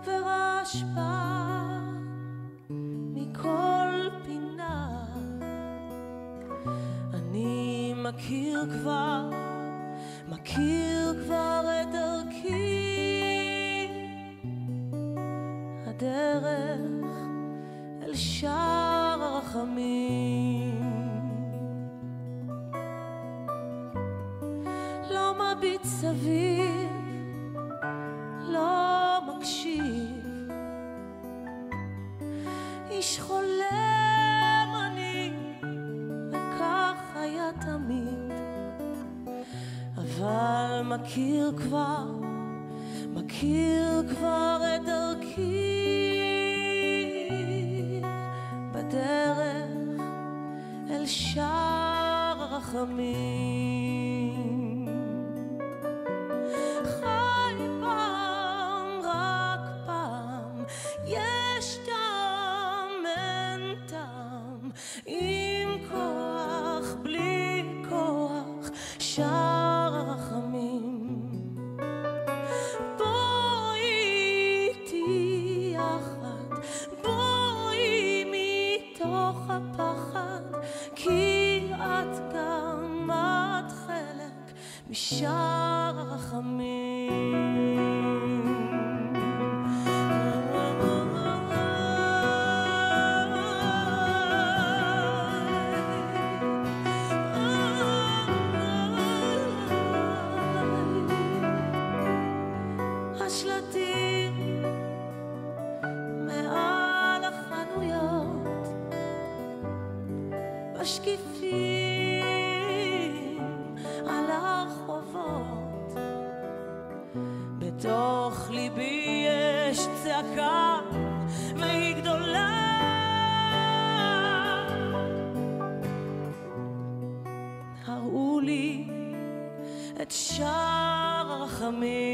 ורעש בא מכל פינה. אני מכיר כבר את דרכי, הדרך אל שער הרחמים. לא מביט סביב, לא מקשיב, איש חולם אני, וכך היה תמיד. אבל מכיר כבר את דרכי, בדרך אל שער הרחמים. חי פעם, רק פעם, יש טעם, אין טעם, עם כוח, בלי כוח, שער הרחמים. בואי איתי יחד, בואי מתוך הפחד, כי את גם את חלק משער הרחמים. השלטים מעל החנויות, משקיפים על הרחובות. בתוך ליבי יש צעקה והיא גדולה, הראו לי את שער הרחמים.